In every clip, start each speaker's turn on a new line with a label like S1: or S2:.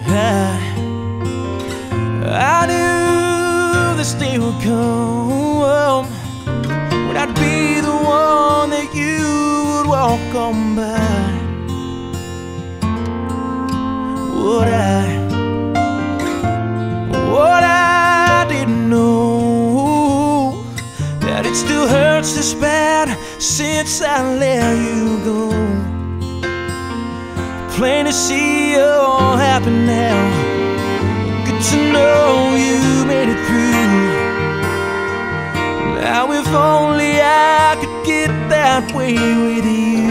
S1: I knew this day would come when I'd be the one that you would walk on by. What I didn't know, that it still hurts this bad since I let you go. Plain to see you're happy now. Good to know you made it through. Now if only I could get that way with you.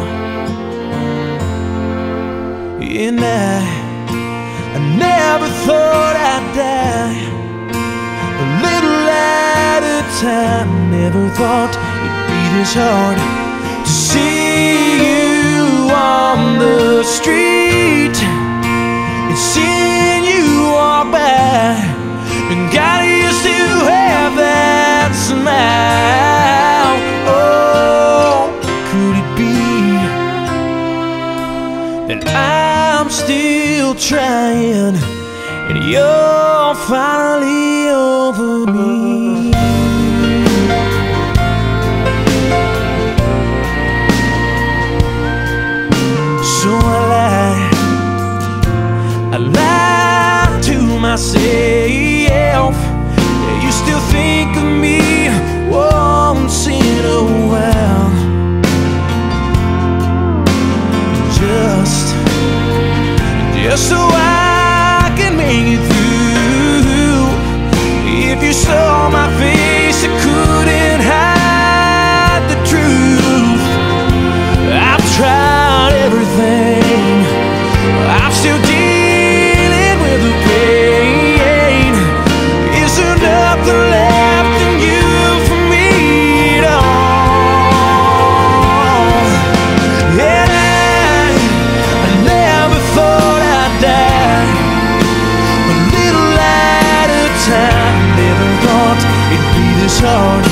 S1: And I never thought I'd die a little at a time. Never thought it'd be this hard to see you on the street and seeing you walk by. And God, you still have that smile. Oh, could it be that I'm still trying and you're finally over me? So I lied to myself. You still think of me once in a while, just so I can make it through. If you saw my face, you couldn't hide the truth. I've tried everything, I'm still dealing with the pain. Is there nothing left in you for me at all? And I never thought I'd die a little at a time. Never thought it'd be this hard